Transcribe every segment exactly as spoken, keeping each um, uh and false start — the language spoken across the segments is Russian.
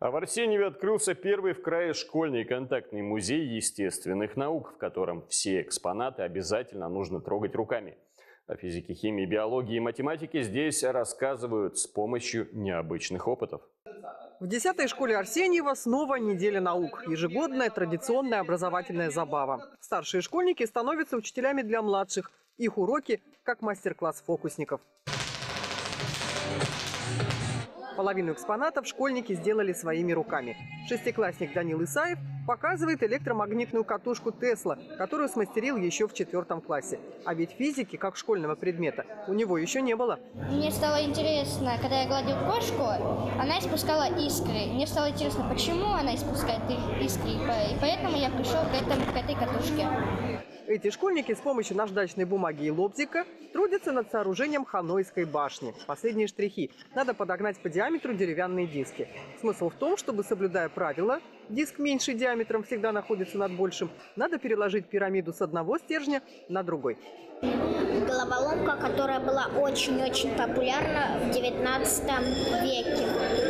А в Арсеньеве открылся первый в крае школьный контактный музей естественных наук, в котором все экспонаты обязательно нужно трогать руками. О физике, химии, биологии и математике здесь рассказывают с помощью необычных опытов. В десятой школе Арсеньева снова неделя наук. Ежегодная традиционная образовательная забава. Старшие школьники становятся учителями для младших. Их уроки как мастер-класс фокусников. Половину экспонатов школьники сделали своими руками. Шестиклассник Данил Исаев показывает электромагнитную катушку Тесла, которую смастерил еще в четвертом классе. А ведь физики, как школьного предмета, у него еще не было. Мне стало интересно, когда я гладил кошку, она испускала искры. Мне стало интересно, почему она испускает искры, и поэтому я пришел к, этому, к этой катушке. Эти школьники с помощью наждачной бумаги и лобзика трудятся над сооружением Ханойской башни. Последние штрихи. Надо подогнать по диаметру деревянные диски. Смысл в том, чтобы, соблюдая правила, диск меньше диаметром всегда находится над большим, надо переложить пирамиду с одного стержня на другой. Головоломка, которая была очень-очень популярна в девятнадцатом веке.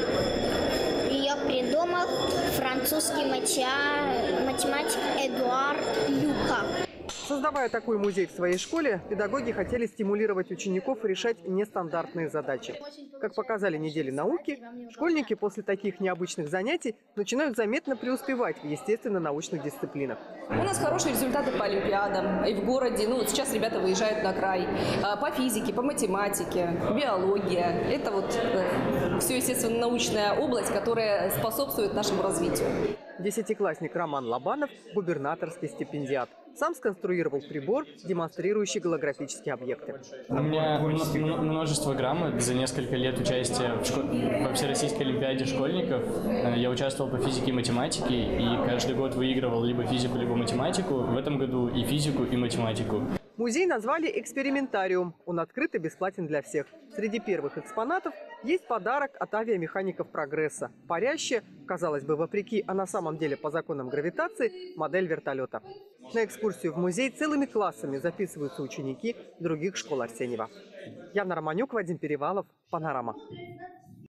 Ее придумал французский математик Эдуард Люка. Создавая такой музей в своей школе, педагоги хотели стимулировать учеников решать нестандартные задачи. Как показали недели науки, школьники после таких необычных занятий начинают заметно преуспевать в естественно-научных дисциплинах. У нас хорошие результаты по олимпиадам и в городе. Ну вот сейчас ребята выезжают на край по физике, по математике, биология. Это вот все естественно-научная область, которая способствует нашему развитию. Десятиклассник Роман Лобанов – губернаторский стипендиат. Сам сконструировал прибор, демонстрирующий голографические объекты. У меня множество грамот. За несколько лет участия в школ... во Всероссийской олимпиаде школьников я участвовал по физике и математике, и каждый год выигрывал либо физику, либо математику. В этом году и физику, и математику. Музей назвали «Экспериментариум». Он открыт и бесплатен для всех. Среди первых экспонатов есть подарок от авиамехаников «Прогресса». Парящая, казалось бы, вопреки, а на самом деле по законам гравитации, модель вертолета. На экскурсию в музей целыми классами записываются ученики других школ Арсеньева. Яна Романюк, Вадим Перевалов, «Панорама».